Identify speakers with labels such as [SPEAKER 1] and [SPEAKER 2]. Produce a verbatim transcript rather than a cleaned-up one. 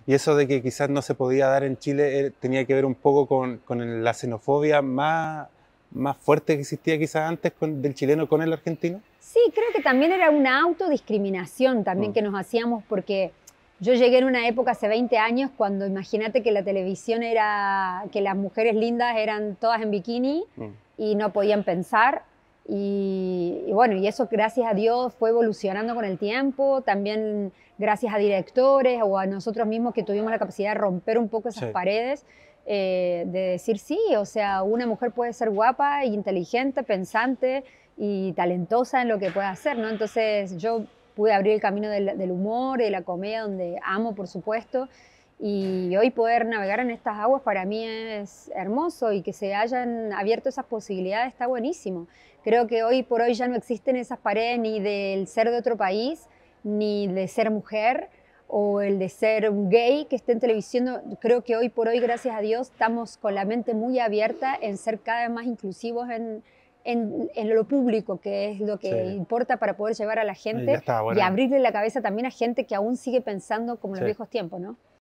[SPEAKER 1] Y eso de que quizás no se podía dar en Chile eh, tenía que ver un poco con, con la xenofobia más, más fuerte que existía quizás antes con, del chileno con el argentino.
[SPEAKER 2] Sí, creo que también era una autodiscriminación también
[SPEAKER 1] Mm,
[SPEAKER 2] que nos hacíamos porque yo llegué en una época hace veinte años cuando imagínate que la televisión era, que las mujeres lindas eran todas en bikini
[SPEAKER 1] mm.
[SPEAKER 2] y no podían pensar. Y, y bueno, y eso gracias a Dios fue evolucionando con el tiempo, también gracias a directores o a nosotros mismos que tuvimos la capacidad de romper un poco esas
[SPEAKER 1] Sí.
[SPEAKER 2] paredes, eh, de decir sí, o sea, una mujer puede ser guapa, inteligente, pensante y talentosa en lo que pueda hacer, ¿no? Entonces yo pude abrir el camino del, del humor, de la comedia, donde amo, por supuesto, y hoy poder navegar en estas aguas para mí es hermoso y que se hayan abierto esas posibilidades está buenísimo. Creo que hoy por hoy ya no existen esas paredes ni del ser de otro país, ni de ser mujer o el de ser un gay que esté en televisión. Creo que hoy por hoy, gracias a Dios, estamos con la mente muy abierta en ser cada vez más inclusivos en, en, en lo público, que es lo
[SPEAKER 1] Sí,
[SPEAKER 2] que importa para poder llevar a la
[SPEAKER 1] ya
[SPEAKER 2] gente
[SPEAKER 1] estaba
[SPEAKER 2] y
[SPEAKER 1] bueno.
[SPEAKER 2] abrirle la cabeza también a gente que aún sigue pensando como en los
[SPEAKER 1] Sí.
[SPEAKER 2] viejos tiempos, ¿no?